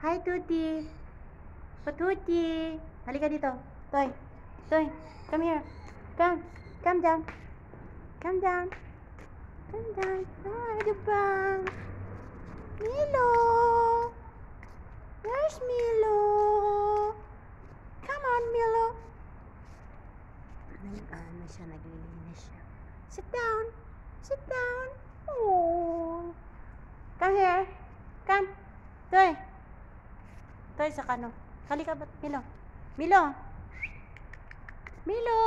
Hi, Tuti. Patuti. Halika dito. Toy. Toy. Come here. Come. Come down. Come down. Come down. Hi, Dupang. Milo. Where's Milo? Come on, Milo. Nag-ano siya, naglilinis siya. Sit down. Sit down. Oh. Come here. Come. Toy. Toy sa kano. Halika ba, Milo? Milo. Milo.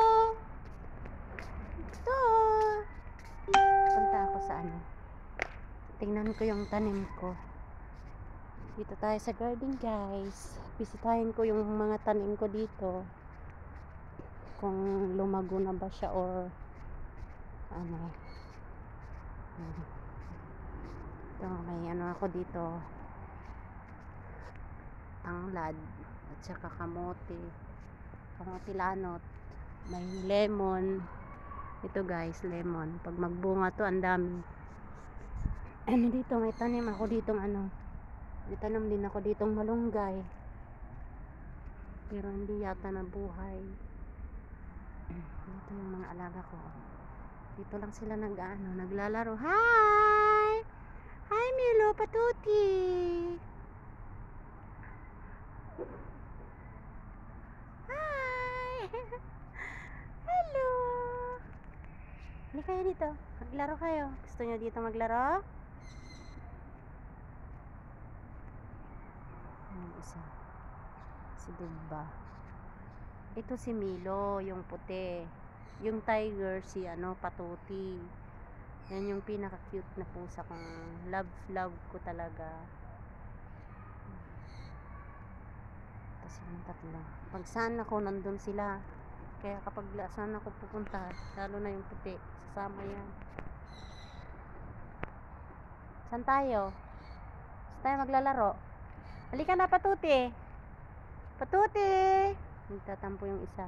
Ito. Punta ako sa ano. Tingnan ko yung tanim ko. Dito tayo sa garden, guys. Bisitahin ko yung mga tanim ko dito. Kung lumago na ba siya or ano. Ito, may ano ako dito. Tanglad at saka kamote. Kamote lanot. May lemon. Ito, guys, lemon. Pag magbunga to, ang dami. Ano dito, may tanim ako ditong ano. May tanim din ako ditong malunggay. Pero hindi yata nabuhay. Dito yung mga alaga ko. Dito lang sila naglalaro. Hi! Hi, Milo, Patuti! Hi! Hello! Hindi kayo dito. Maglaro kayo. Gusto nyo dito maglaro? Yung isa. Si Dumba. Ito si Milo, yung puti. Yung tiger, si Patuti. Yan yung pinaka-cute na pusa kong love ko talaga. Ito silang tatlo. Pag saan ako, nandun sila. Kaya kapag saan ako pupunta, lalo na yung puti, sasama yan. Saan tayo? Saan tayo maglalaro? Halika na, Patuti. Patuti! Nagtatampo yung isa.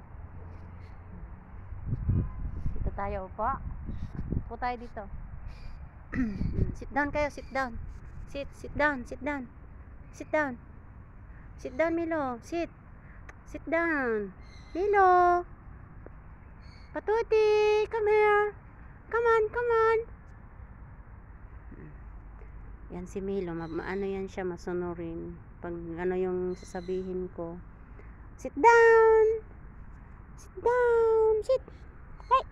Dito tayo, upo. Upo tayo dito. Sit down kayo, sit down. Sit down, sit down. Sit down. Sit down, Milo. Sit down. Milo. Patuti, come here. Come on. Yan si Milo, ano yan siya, masunurin. Pag ano yung sasabihin ko. Sit down. Sit down. Sit. Hey.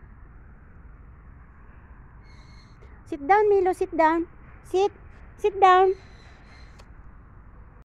Sit down, Milo, sit down. Sit down.